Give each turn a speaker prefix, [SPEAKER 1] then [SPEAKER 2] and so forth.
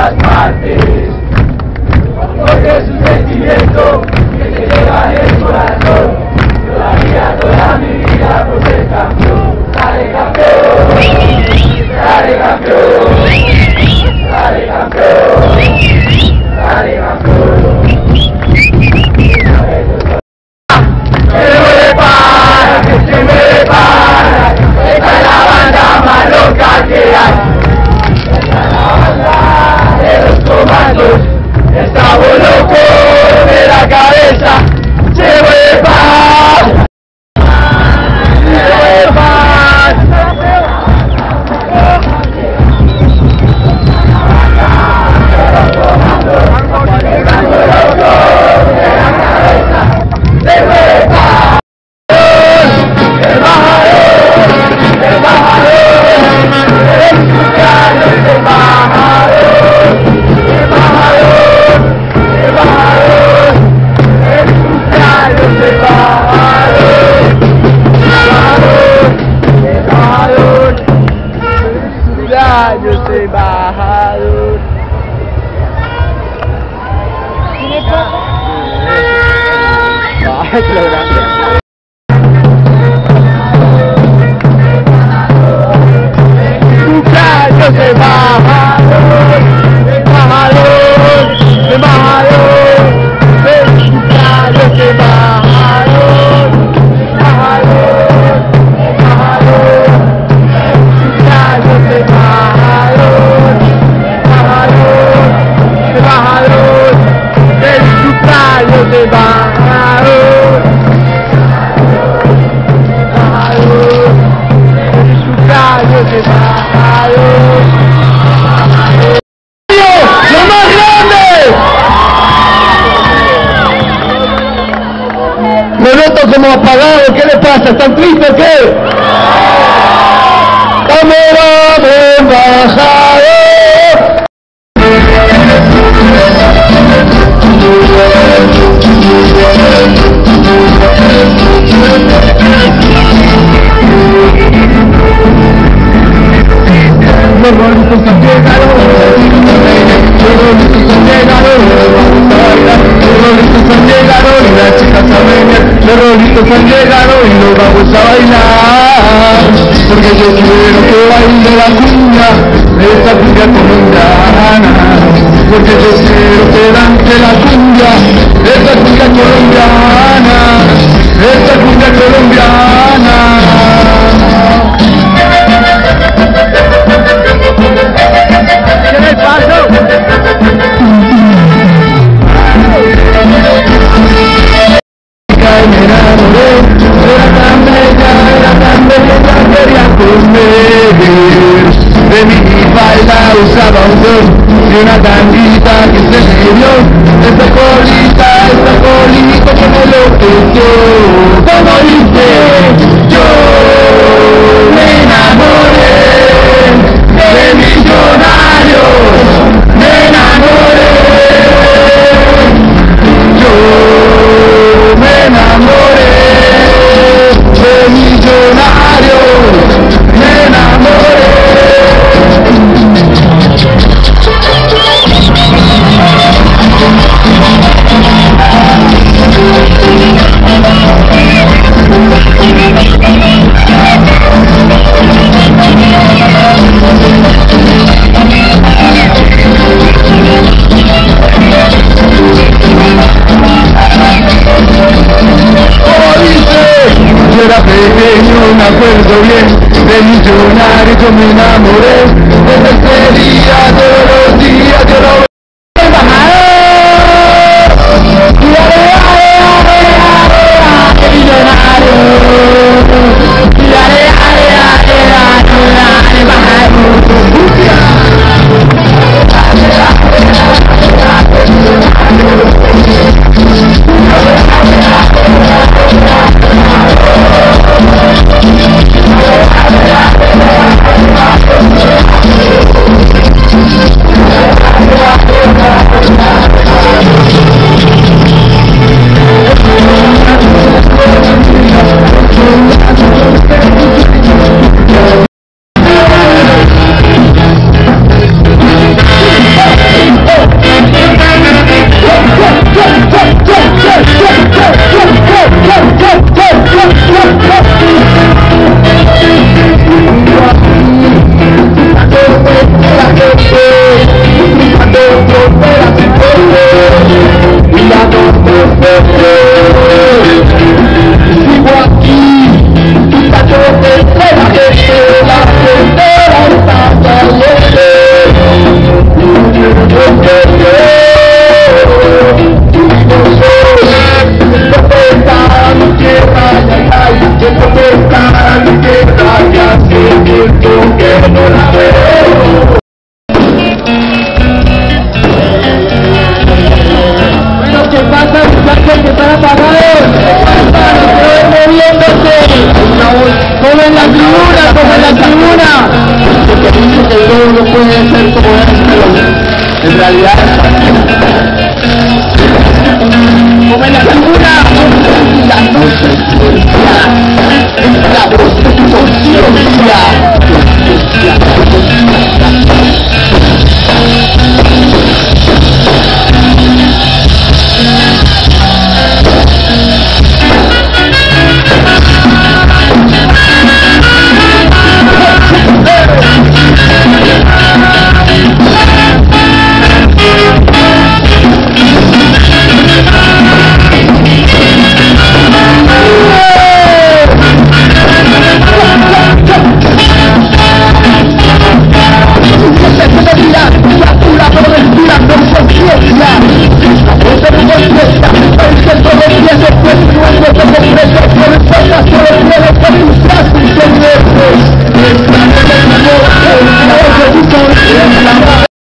[SPEAKER 1] todas partes, porque es un sentimiento que te lleva en el corazón. Yo daría toda mi vida por ser campeón. Dale campeón, dale campeón, dale campeón, dale campeón. Que se mueve para, que se mueve para, esta es la banda más loca que hay. Esta es la banda de los comandos, estamos locos de la cabeza. Se mueve para, se mueve para. Yo soy embajador.
[SPEAKER 2] ¿Tiene poco?
[SPEAKER 1] Ay, qué grande. Yo soy embajador, embajador, embajador. Yo soy embajador, embajador, embajador. Yo soy embajador, embajador, embajador. Del cumpleaños de embajador, embajador. Del cumpleaños de embajador. ¡Lo más grande! Me noto como apagado, ¿qué le pasa? ¿Están tristes o qué? ¡Camerón embajador! Los bonitos han llegado, los bonitos han llegado, vamos a bailar. Los bonitos han llegado y las chicas a venir. Los bonitos han llegado y nos vamos a bailar. Porque yo quiero que baile la cumbia, esta cumbia colombiana. Porque yo quiero que dance la cumbia, esta cumbia colombiana, esta cumbia colombiana. ¿Qué le pasó? Me enamoré, era tan bella, quería conmigo. De mi falda usaba un don y una tanguita que se me dio. Esa colita que me lo quitó. Como dice, yo me enamoré de millonarios, me enamoré. Yo me enamoré de millonarios, me enamoré. Yo era pequeño, me acuerdo bien, de millonario yo me enamoré. Desde ese día, todos los días yo lo veo. ¡Embajador! ¡Millonario! ¡Embajador! En realidad, como en la figura, la noche es la voz de tu conciencia.